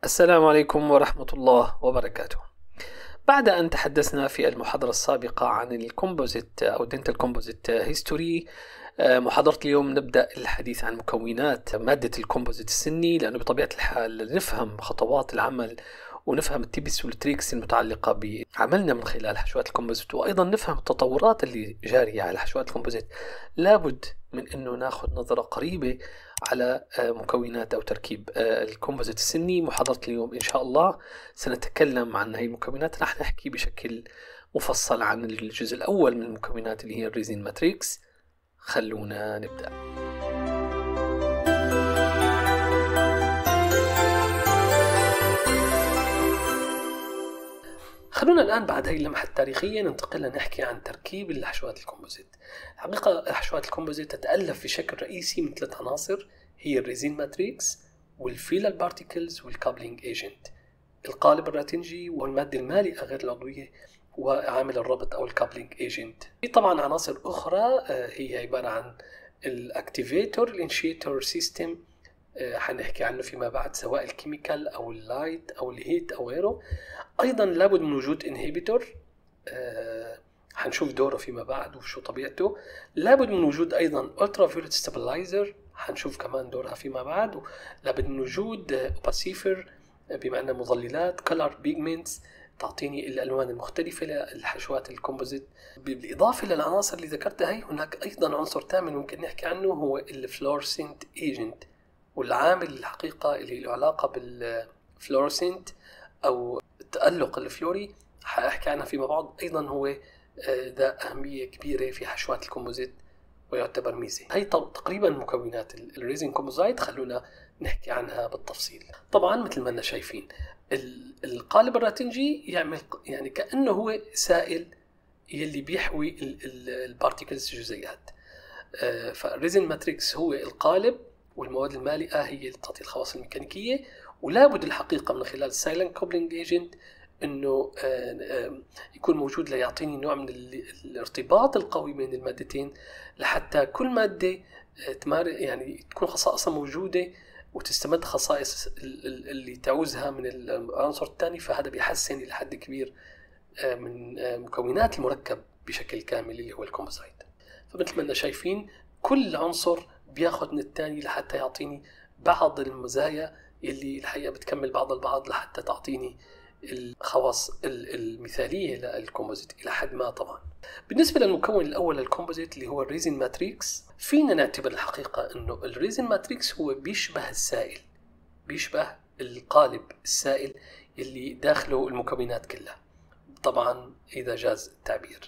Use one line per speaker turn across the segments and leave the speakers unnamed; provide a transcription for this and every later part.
السلام عليكم ورحمة الله وبركاته. بعد أن تحدثنا في المحاضرة السابقة عن الكومبوزيت أو دينتال كومبوزيت هيستوري، محاضرة اليوم نبدأ الحديث عن مكونات مادة الكومبوزيت السني، لأنه بطبيعة الحال نفهم خطوات العمل ونفهم التيبس والتريكس المتعلقة بعملنا من خلال حشوات الكومبوزيت، وأيضا نفهم التطورات اللي جارية على حشوات الكومبوزيت. لابد من أنه ناخذ نظرة قريبة على مكونات أو تركيب الكومبوزيت السني. محاضرة اليوم إن شاء الله سنتكلم عن هذه المكونات. راح نحكي بشكل مفصل عن الجزء الأول من المكونات اللي هي الريزين ماتريكس. خلونا نبدأ. خلونا الآن بعد هاي اللمحة التاريخية ننتقل لنحكي عن تركيب الحشوات الكومبوزيت. الحقيقة حشوات الكومبوزيت تتألف بشكل رئيسي من 3 عناصر، هي الريزين ماتريكس والفيلال بارتيكلز والكابلينج ايجنت. القالب الراتنجي والمادة المالئة غير العضوية وعامل الربط أو الكابلينج ايجنت. في طبعا عناصر أخرى هي عبارة عن الاكتيفيتور الانشيتور سيستم، حنحكي عنه فيما بعد، سواء الكيميكال أو اللايت أو الهيت أو غيره. أيضا لابد من وجود انهيبيتور، حنشوف دوره فيما بعد وشو طبيعته. لابد من وجود أيضا ألترا فيولت ستابلايزر، حنشوف كمان دورها فيما بعد. لابد من وجود اوباسيفر بما أنها مظللات، كولر بيجمنتس تعطيني الألوان المختلفة للحشوات الكومبوزيت. بالإضافة للعناصر اللي ذكرتها هي، هناك أيضا عنصر ثامن ممكن نحكي عنه، هو الفلورسنت ايجنت، والعامل الحقيقة اللي له علاقة بالفلورسنت أو التألق الفلوري حأحكي عنها فيما بعد. أيضا هو ذا أهمية كبيرة في حشوات الكومبوزيت ويعتبر ميزة. هي تقريبا مكونات الريزين كومبوزيت، خلونا نحكي عنها بالتفصيل. طبعا مثل ما شايفين القالب الراتنجي يعمل يعني كأنه هو سائل يلي بيحوي البارتيكلز الجزيئات. فالريزين ماتريكس هو القالب، والمواد المالئة هي اللي تعطي الخواص الميكانيكية. ولابد الحقيقة من خلال السايلنت كوبلينج ايجنت انه يكون موجود ليعطيني نوع من الارتباط القوي بين المادتين، لحتى كل مادة يعني تكون خصائصها موجودة وتستمد خصائص اللي تعوزها من العنصر الثاني. فهذا بيحسن إلى حد كبير من مكونات المركب بشكل كامل اللي هو الكومبوزيت. فمثل ما شايفين كل عنصر بياخذ من الثاني لحتى يعطيني بعض المزايا اللي الحقيقة بتكمل بعض البعض لحتى تعطيني الخواص المثالية للكومبوزيت إلى حد ما. طبعا بالنسبة للمكون الأول للكومبوزيت اللي هو الريزين ماتريكس، فينا نعتبر الحقيقة أنه الريزين ماتريكس هو بيشبه السائل، بيشبه القالب السائل اللي داخله المكونات كلها، طبعا إذا جاز التعبير.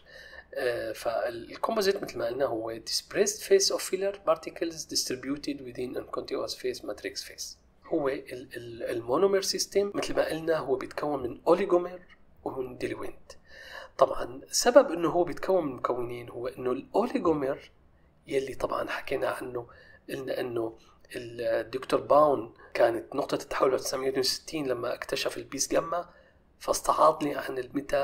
فالكومبوزيت مثل ما قلنا هو dispersed phase of filler particles distributed within a continuous phase matrix phase. هو المونومير سيستم مثل ما قلنا هو بيتكون من أوليغومير ومن ديلوينت. طبعا سبب انه هو بيتكون من مكونين هو انه الأوليغومير يلي طبعا حكينا عنه، قلنا انه الدكتور باون كانت نقطة التحول 1962 لما اكتشف البيس جاما، فاستعاض لي عن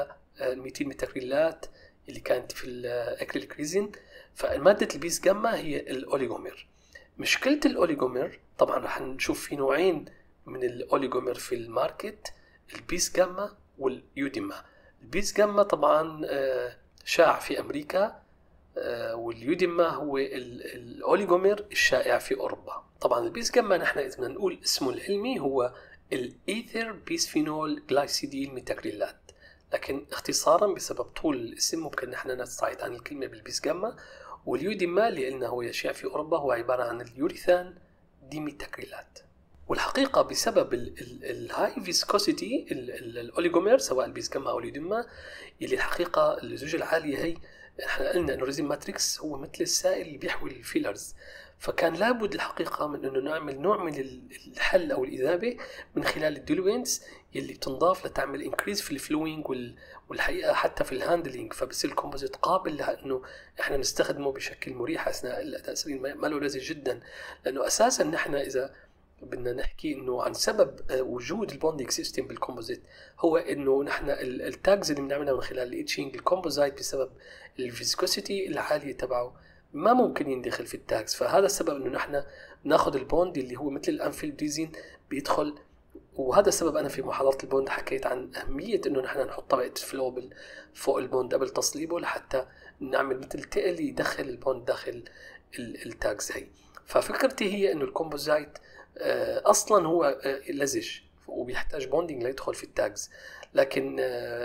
200 ميتاكريلات اللي كانت في الأكريليك ريزين. فمادة البيس جاما هي الأوليغومير. مشكلة الأوليغومير طبعا رح نشوف في نوعين من الأوليغومير في الماركت، البيس جاما واليوديما. البيس جاما طبعا شائع في أمريكا، واليوديما هو الأوليغومير الشائع في أوروبا. طبعا البيس جاما نحن إذا بدنا نقول اسمه العلمي هو الإيثر بيسفينول جلايسيديل ميتاكريلات، لكن اختصارا بسبب طول الاسم ممكن نحن نستعيض عن الكلمة بالبيس جاما. واليوديما اللي قلنا هو يشيع في أوروبا هو عبارة عن اليوريثان ديميتاكريلات. والحقيقة بسبب الهاي فيسكوسيتي الأوليغومير سواء البيس جاما أو اليوديما، اللي الحقيقة اللزوجة العالية هي، احنا قلنا انه الريزين ماتريكس هو مثل السائل اللي بيحوي الفيلرز، فكان لابد الحقيقة من انه نعمل نوع من الحل او الاذابة من خلال الديلوينتس اللي بتنضاف لتعمل انكريز في الفلوينج والحقيقة حتى في الهاندلينج، فبصير الكومبوزيت قابل لانه احنا نستخدمه بشكل مريح اثناء الاداء السليم. ما له لذيذ جدا، لانه اساسا نحن اذا بدنا نحكي انه عن سبب وجود البوندينج سيستم بالكومبوزيت هو انه نحن التاجز اللي بنعملها من خلال الايتشينج الكومبوزيت بسبب الفيسكوسيتي العاليه تبعه ما ممكن يندخل في التاجز. فهذا السبب انه نحن ناخذ البوند اللي هو مثل الانفيلد ريزين بيدخل وهذا السبب أنا في محاضرة البوند حكيت عن أهمية إنه نحن نحط طبقة الفلوبل فوق البوند قبل تصليبه لحتى نعمل مثل تقل يدخل البوند داخل التاجز هي. ففكرتي هي إنه الكومبوزايت أصلا هو لزج وبيحتاج بوندينج ليدخل في التاجز، لكن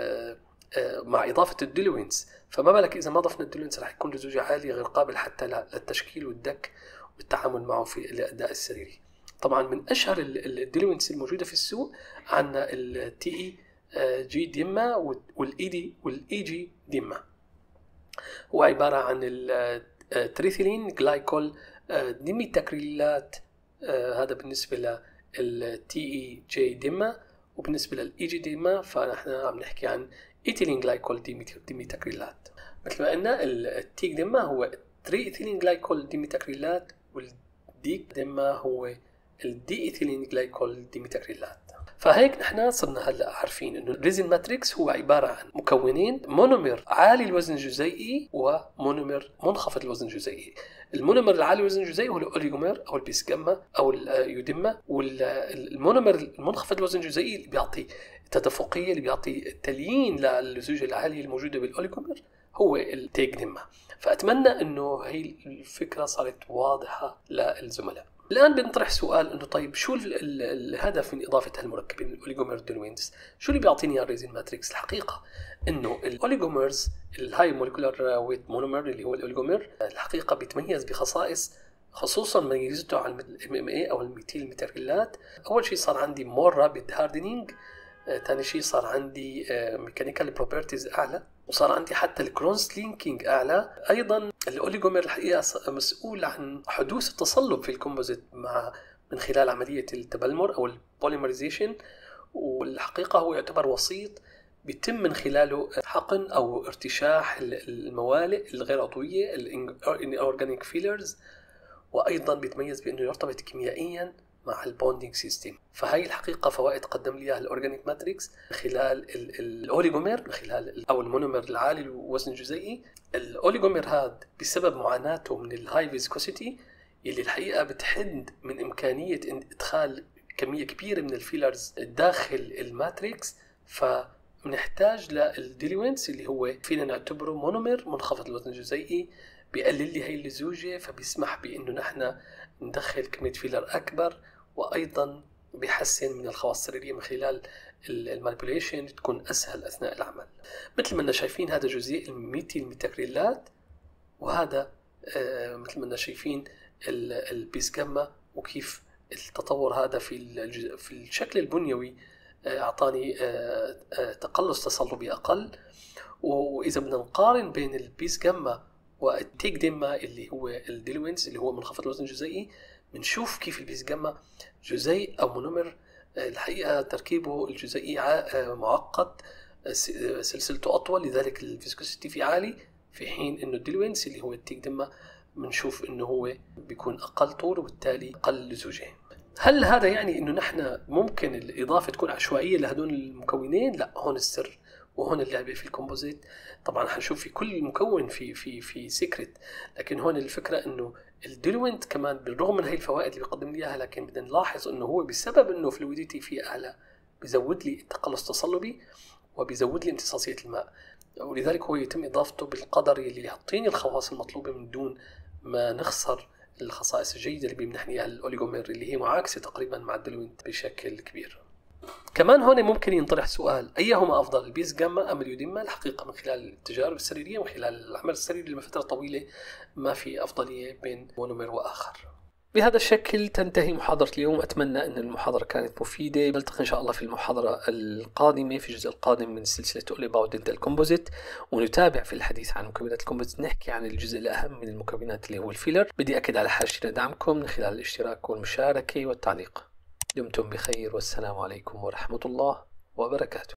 مع إضافة الديلوينس فما بالك إذا ما ضفنا الديلوينس رح يكون لزوجة عالي غير قابل حتى للتشكيل والدك والتعامل معه في الأداء السريري. طبعا من أشهر الديلوينس الموجودة في السوق عندنا التي جي ديما والإي جي ديما. هو عبارة عن التريثيلين جلايكول ديميتاكريلات، هذا بالنسبة للتي جي ديما، وبالنسبة للإي جي ديما فنحن عم نحكي عن إيثيلين جلايكول ديميتاكريلات. مثل ما قلنا التي ديما هو تريثيلين جلايكول ديميتاكريلات، والديك ديما هو الدي إيثيلين جلايكول ديميتاكريلات. فهيك نحن صرنا هلا عارفين انه الريزين ماتريكس هو عباره عن مكونين: مونومر عالي الوزن الجزيئي ومونومر منخفض الوزن الجزيئي. المونومر العالي الوزن الجزيئي هو الاوليغومير او البيسجاما او اليوديما، والمونومر المنخفض الوزن الجزيئي اللي بيعطي التدفقيه، اللي بيعطي التليين للزوجه العاليه الموجوده بالاوليغومير هو التيجديما. فاتمنى انه هي الفكره صارت واضحه للزملاء. الآن بنطرح سؤال إنه طيب شو الهدف من إضافة هالمركبين الأوليغومير ديلوينز؟ شو اللي بيعطيني الريزين ماتريكس؟ الحقيقة إنه الأوليغوميرز الهاي مولكولار ويت مونومر اللي هو الأوليغومير الحقيقة بيتميز بخصائص، خصوصا ميزته على MMA أو الميثيل ميتاكريلات. أول شيء صار عندي مور رابيد هاردنينج، ثاني شيء صار عندي ميكانيكال بروبرتيز أعلى، وصار عندي حتى الكرونس لينكينج أعلى. أيضا الأوليغومير الحقيقة مسؤول عن حدوث التصلب في الكومبوزيت من خلال عملية التبلمر أو البوليمريزيشن، والحقيقة هو يعتبر وسيط بيتم من خلاله حقن أو ارتشاح الموالئ الغير عضوية الأورجانيك فيلرز، وأيضا بيتميز بأنه يرتبط كيميائيا مع البوندينج سيستم. فهي الحقيقة فوائد قدم لي اياها الأورجانيك ماتريكس من خلال الأوليغومير، من خلال أو المونومر العالي الوزن الجزيئي. الأوليغومير هذا بسبب معاناته من الهاي فيسكوسيتي اللي الحقيقة بتحد من إمكانية إدخال كمية كبيرة من الفيلرز داخل الماتريكس، فنحتاج للديلوينس اللي هو فينا نعتبره مونومر منخفض الوزن الجزيئي، بيقلل لي هي اللزوجة، فبيسمح بأنه نحن ندخل كمية فيلر أكبر، وأيضا بيحسن من الخواص السريرية من خلال المانيبيوليشن تكون أسهل أثناء العمل. مثل ما شايفين هذا جزيء الميثيل ميتاكريلات، وهذا مثل ما شايفين البيسجاما، وكيف التطور هذا في الشكل البنيوي أعطاني تقلص تصلبي أقل. وإذا بدنا نقارن بين البيسجاما والتيجديما اللي هو الديلوينز اللي هو منخفض الوزن الجزيئي، بنشوف كيف البيسجاما جزيء أو مونومر الحقيقة تركيبه الجزيئي معقد، سلسلته أطول، لذلك الفيسكوسيتي فيه عالي، في حين إنه الديلوينز اللي هو التيجديما بنشوف إنه هو بيكون أقل طول وبالتالي أقل لزوجة. هل هذا يعني إنه نحن ممكن الإضافة تكون عشوائية لهدول المكونين؟ لا، هون السر وهون اللعبة في الكومبوزيت. طبعا هنشوف في كل مكون في سيكريت، لكن هون الفكرة انه الديلوينت كمان بالرغم من هاي الفوائد اللي بيقدم لي اياها، لكن بدنا نلاحظ انه هو بسبب انه فلويديتي فيه اعلى بيزود لي التقلص التصلبي وبيزود لي امتصاصية الماء، ولذلك هو يتم اضافته بالقدر اللي يعطيني الخواص المطلوبة من دون ما نخسر الخصائص الجيدة اللي بيمنحني اياها الاوليغومير اللي هي معاكسة تقريبا مع الديلوينت بشكل كبير. كمان هون ممكن ينطرح سؤال: أيهما أفضل، البيسجاما أم اليوديما؟ الحقيقة من خلال التجارب السريرية ومن خلال العمل السريري لفترة طويلة ما في أفضلية بين مونومر وآخر. بهذا الشكل تنتهي محاضرة اليوم. أتمنى أن المحاضرة كانت مفيدة. نلتقي إن شاء الله في المحاضرة القادمة في الجزء القادم من سلسلة All About Dental Composite، ونتابع في الحديث عن مكونات الكومبوزيت. نحكي عن الجزء الأهم من المكونات اللي هو الفيلر. بدي أكد على حاجتي لدعمكم من خلال الاشتراك والمشاركة والتعليق. دمتم بخير، والسلام عليكم ورحمة الله وبركاته.